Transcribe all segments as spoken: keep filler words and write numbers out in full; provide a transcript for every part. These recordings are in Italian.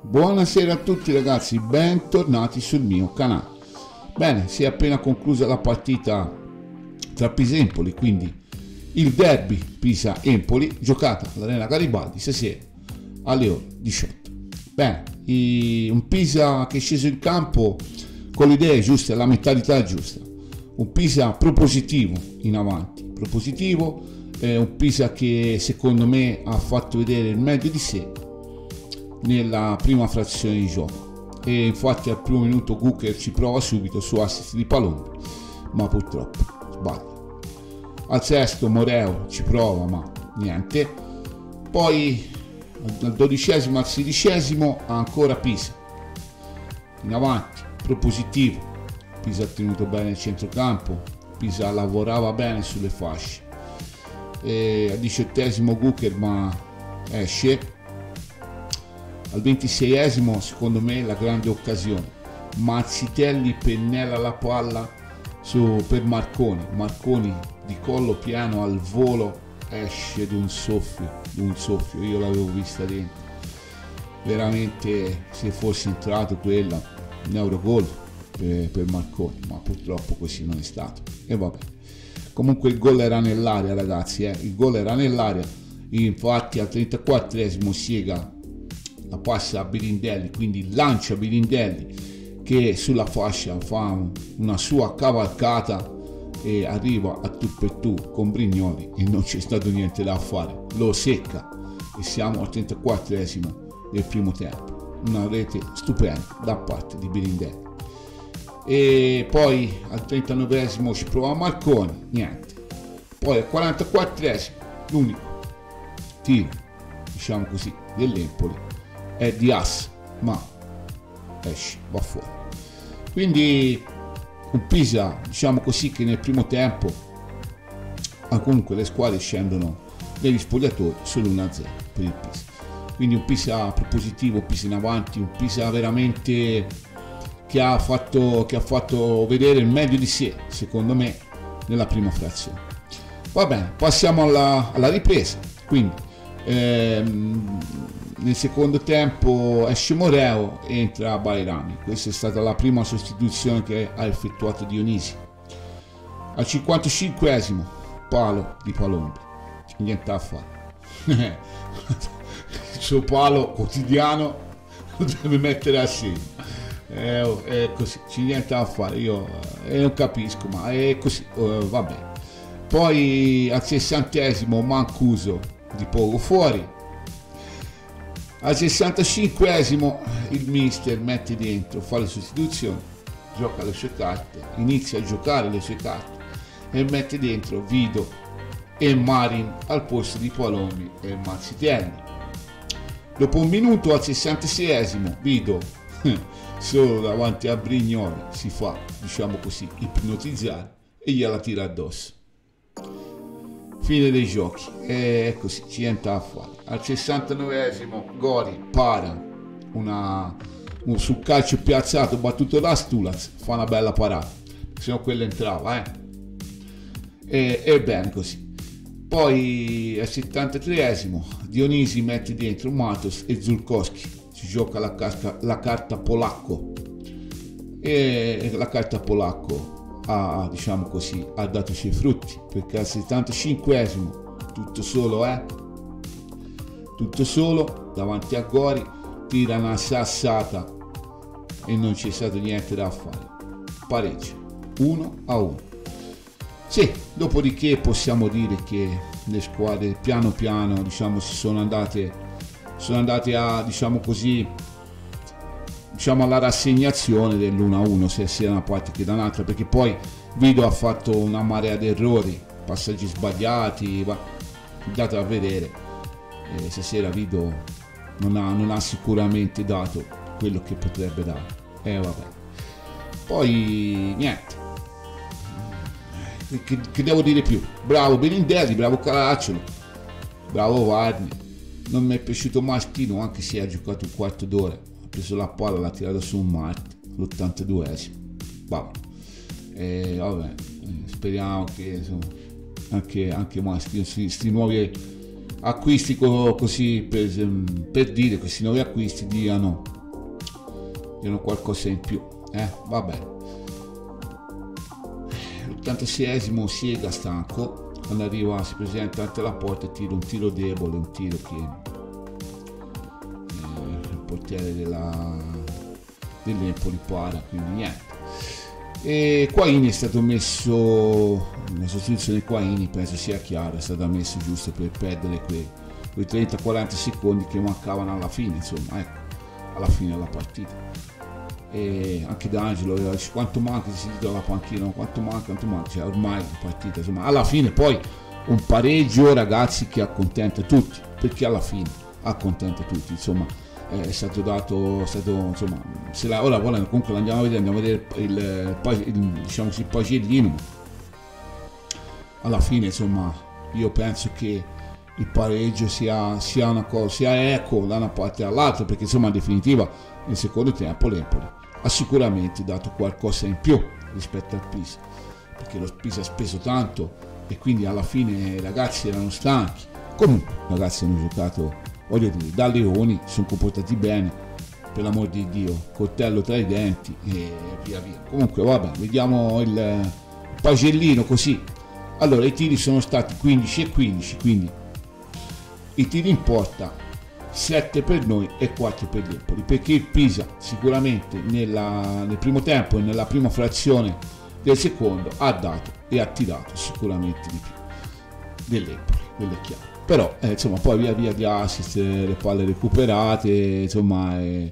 Buonasera a tutti ragazzi, bentornati sul mio canale. Bene, si è appena conclusa la partita tra Pisa e Empoli, quindi il derby Pisa-Empoli, giocata all'Arena Garibaldi stasera alle ore diciotto. Bene, un Pisa che è sceso in campo con le idee giuste, la mentalità giusta, un Pisa propositivo in avanti, propositivo, eh, un Pisa che secondo me ha fatto vedere il meglio di sé nella prima frazione di gioco, e infatti al primo minuto Guker ci prova subito su assist di Palombi, ma purtroppo sbaglia. Al sesto Moreo ci prova, ma niente. Poi dal dodicesimo al sedicesimo ancora Pisa in avanti, propositivo. Pisa ha tenuto bene il centrocampo, Pisa lavorava bene sulle fasce. E al diciottesimo Guker ma esce. Al ventiseiesimo secondo me la grande occasione, Mazzitelli pennella la palla su, per Marconi, Marconi di collo piano al volo esce d'un soffio, d'un soffio, io l'avevo vista dentro, veramente se fosse entrato quella un Eurogol per, per Marconi, ma purtroppo così non è stato e vabbè. Comunque il gol era nell'aria ragazzi, eh? il gol era nell'aria, infatti al trentaquattresimo Siega la passa a Birindelli, quindi lancia Birindelli che sulla fascia fa una sua cavalcata e arriva a tu per tu con Brignoli e non c'è stato niente da fare, lo secca e siamo al trentaquattresimo del primo tempo, una rete stupenda da parte di Birindelli. E poi al trentanovesimo ci prova Marconi, niente. Poi al quarantaquattresimo l'unico tiro, diciamo così, dell'Empoli è di As, ma esce, va fuori. Quindi un Pisa, diciamo così, che nel primo tempo ah, comunque le squadre scendono negli spogliatori solo uno a zero per il Pisa. Quindi un Pisa propositivo, un Pisa in avanti, un Pisa veramente che ha fatto, che ha fatto vedere il meglio di sé, secondo me, nella prima frazione. Va bene, passiamo alla, alla ripresa. Quindi ehm, nel secondo tempo esce Moreo e entra Bairami. Questa è stata la prima sostituzione che ha effettuato Dionisi. Al cinquantacinquesimo palo di Palombi, niente da fare. Il suo palo quotidiano lo deve mettere a segno. È, è così, c'è niente da fare, io eh, non capisco, ma è così, eh, va bene. Poi al sessantesimo Mancuso di poco fuori. Al sessantacinquesimo il mister mette dentro, fa le sostituzioni, gioca le sue carte, inizia a giocare le sue carte e mette dentro Vido e Marin al posto di Palombi e Mazzitelli. Dopo un minuto al sessantaseiesimo Vido solo davanti a Brignoli si fa, diciamo così, ipnotizzare e gliela tira addosso. Fine dei giochi, e così ci niente a fare. Al sessantanovesimo Gori para una, un sul calcio piazzato battuto da Stulaz, fa una bella parata, se no quella entrava, eh. E, e bene così. Poi al settantatreesimo Dionisi mette dentro Matos e Zulkowski, si gioca la, carta, la carta polacco e la carta polacco ha, diciamo così, ha dato i suoi frutti, perché al settantacinquesimo tutto solo è eh? tutto solo davanti a Gori, tira una sassata e non c'è stato niente da fare, pareggio uno a uno. Sì, dopodiché possiamo dire che le squadre piano piano, diciamo, si sono andate sono andate a, diciamo così, diciamo alla rassegnazione dell'uno a uno, sia da una parte che da un'altra, perché poi Vido ha fatto una marea di errori, passaggi sbagliati, va, andate a vedere, eh, stasera Vido non ha, non ha sicuramente dato quello che potrebbe dare, e eh, vabbè. Poi niente, che, che devo dire più, bravo Benindelli, bravo Caracciolo, bravo Varni. Non mi è piaciuto Maschino, anche se ha giocato un quarto d'ora, ha preso la palla, l'ha tirata su un Marte all'ottantaduesimo. Vabbè, e, vabbè, speriamo che insomma, anche, anche Maschino, questi nuovi acquisti co- così per, per dire, questi nuovi acquisti diano erano qualcosa in più, eh? Va bene. L'ottantaseiesimo Siega stanco, quando arriva si presenta davanti alla porta e tira un tiro debole, un tiro che eh, il portiere della, dell'Empoli para, quindi niente. E Quaini è stato messo, la sostituzione di Quaini penso sia chiara, è stata messa giusto per perdere quei, quei trenta quaranta secondi che mancavano alla fine, insomma, ecco, alla fine della partita. E anche D'Angelo dice quanto manca, si sentito alla panchina, quanto manca, quanto manca, cioè ormai la partita, insomma, alla fine poi un pareggio, ragazzi, che accontenta tutti, perché alla fine accontenta tutti, insomma. È stato dato, è stato, insomma, se la, ora comunque andiamo a vedere, andiamo a vedere il, il, il, diciamo il pagellino. Alla fine, insomma, io penso che il pareggio sia, sia una cosa, sia equo da una parte all'altra, perché insomma in definitiva nel secondo tempo l'Empoli ha sicuramente dato qualcosa in più rispetto al Pisa, perché lo Pisa ha speso tanto e quindi alla fine i ragazzi erano stanchi. Comunque i ragazzi hanno giocato, voglio dire, da leoni, si sono comportati bene, per l'amor di Dio, coltello tra i denti e via via. Comunque vabbè, vediamo il pagellino così. Allora i tiri sono stati quindici e quindici, quindi i tiri in porta sette per noi e quattro per l'Empoli, perché il Pisa sicuramente nella, nel primo tempo e nella prima frazione del secondo ha dato e ha tirato sicuramente di più dell'Empoli, quello è chiaro. Però eh, insomma poi via via di assist, le palle recuperate, insomma, e,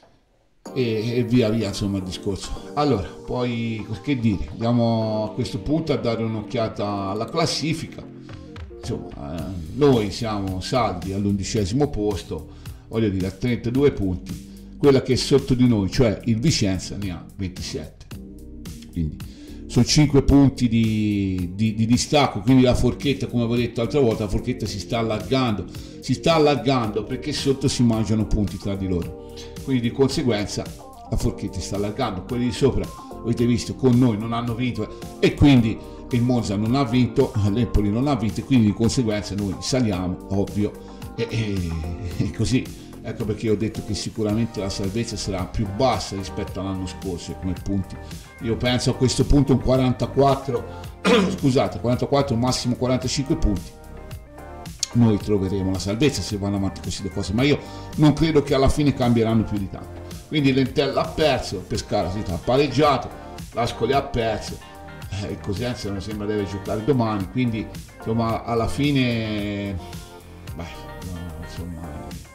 e, e via via insomma il discorso. Allora poi che dire, andiamo a questo punto a dare un'occhiata alla classifica. Insomma, eh, noi siamo saldi all'undicesimo posto, voglio dire, a trentadue punti. Quella che è sotto di noi, cioè il Vicenza, ne ha ventisette, quindi sono cinque punti di, di, di distacco, quindi la forchetta, come avevo detto l'altra volta, la forchetta si sta allargando, si sta allargando perché sotto si mangiano punti tra di loro, quindi di conseguenza la forchetta si sta allargando. Quelli di sopra, avete visto, con noi non hanno vinto e quindi il Monza non ha vinto, l'Empoli non ha vinto e quindi di conseguenza noi saliamo, ovvio, e, e, e così. Ecco perché ho detto che sicuramente la salvezza sarà più bassa rispetto all'anno scorso come punti. Io penso a questo punto un quarantaquattro, scusate, quarantaquattro, massimo quarantacinque punti. Noi troveremo la salvezza se vanno avanti così le cose, ma io non credo che alla fine cambieranno più di tanto. Quindi l'Entella ha perso, Pescara si ha pareggiato, l'Ascoli ha perso, eh, il Cosenza non sembra deve giocare domani, quindi insomma alla fine, beh, no, insomma...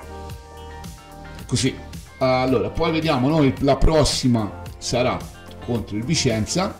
Così, allora poi vediamo, noi la prossima sarà contro il Vicenza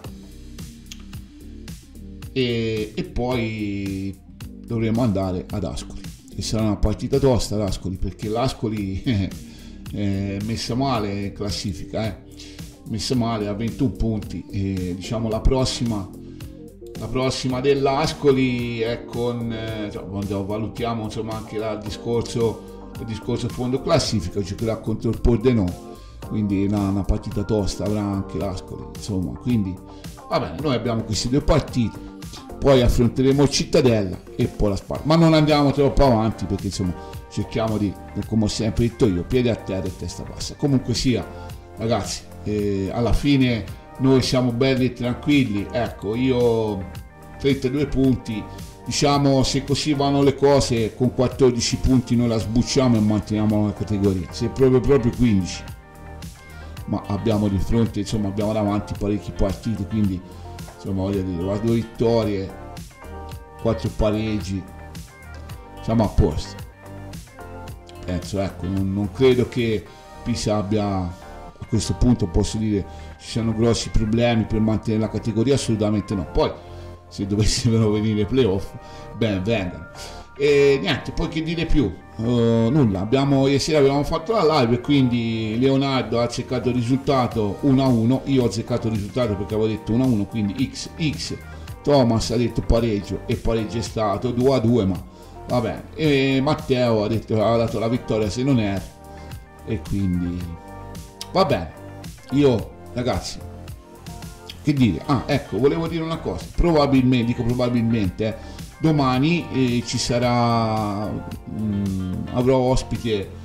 e, e poi dovremo andare ad Ascoli e sarà una partita tosta ad Ascoli, perché l'Ascoli è messa male in classifica, eh. messa male a ventuno punti e diciamo la prossima la prossima dell'Ascoli è con eh, cioè, valutiamo insomma anche il discorso il discorso fondo classifica, giocherà contro il Pordenone, quindi una, una partita tosta avrà anche l'Ascoli, insomma, quindi va bene, noi abbiamo queste due partite, poi affronteremo il Cittadella e poi la Sparta, ma non andiamo troppo avanti perché insomma cerchiamo di, come ho sempre detto io, piedi a terra e testa bassa. Comunque sia, ragazzi, eh, alla fine noi siamo belli e tranquilli, ecco, io trentadue punti, diciamo, se così vanno le cose con quattordici punti noi la sbucciamo e manteniamo la categoria, se proprio proprio quindici, ma abbiamo di fronte, insomma abbiamo davanti parecchi partiti, quindi insomma voglio dire, due vittorie, quattro pareggi, siamo a posto, penso, ecco, non, non credo che Pisa abbia, a questo punto posso dire, ci siano grossi problemi per mantenere la categoria, assolutamente no. Poi se dovessero venire i playoff, ben vengano. E niente, poi che dire più, uh, nulla, abbiamo, ieri sera abbiamo fatto la live e quindi Leonardo ha azzeccato il risultato uno a uno, io ho azzeccato il risultato perché avevo detto uno a uno, quindi X X, Thomas ha detto pareggio e pareggio è stato due a due, ma va bene, e Matteo ha detto, ha dato la vittoria se non era, e quindi va bene. Io ragazzi, che dire, ah ecco, volevo dire una cosa, probabilmente, dico probabilmente, eh, domani eh, ci sarà, mh, avrò ospite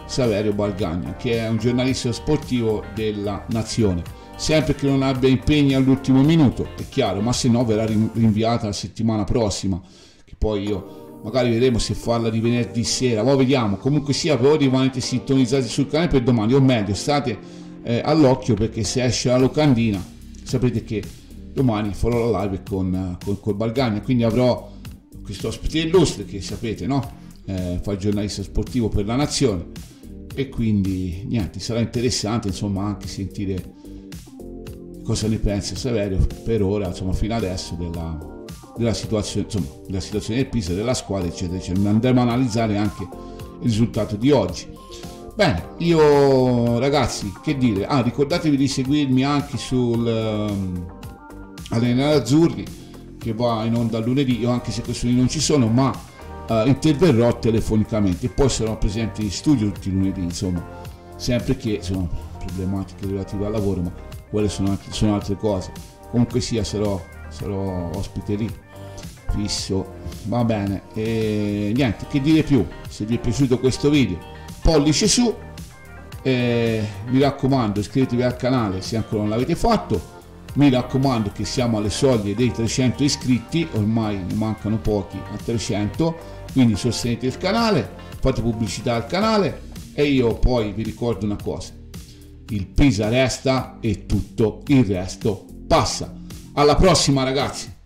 Saverio Balgagna, che è un giornalista sportivo della Nazione. Sempre che non abbia impegni all'ultimo minuto, è chiaro, ma se no verrà rinviata la settimana prossima, che poi io magari vedremo se farla di venerdì sera, poi vediamo. Comunque sia, però rimanete sintonizzati sul canale per domani, o meglio state eh, all'occhio, perché se esce la locandina sapete che domani farò la live con, con, con Balgagna, quindi avrò questo ospite illustre che sapete, no? Eh, fa il giornalista sportivo per la Nazione, e quindi niente, sarà interessante insomma anche sentire cosa ne pensa Saverio per ora, insomma, fino adesso della, della situazione, insomma, della situazione del Pisa, della squadra, eccetera, eccetera. Andremo a analizzare anche il risultato di oggi. Bene, io ragazzi, che dire, ah, ricordatevi di seguirmi anche sul um, Allenare Azzurri, che va in onda lunedì, io anche se questi non ci sono, ma uh, interverrò telefonicamente, e poi sarò presente in studio tutti i lunedì, insomma, sempre che sono problematiche relative al lavoro, ma quelle sono, anche, sono altre cose. Comunque sia, sarò, sarò ospite lì fisso, va bene. E niente, che dire più, se vi è piaciuto questo video pollice su, e mi raccomando iscrivetevi al canale se ancora non l'avete fatto, mi raccomando che siamo alle soglie dei trecento iscritti, ormai ne mancano pochi a trecento, quindi sostenete il canale, fate pubblicità al canale, e io poi vi ricordo una cosa: il Pisa resta e tutto il resto passa. Alla prossima ragazzi!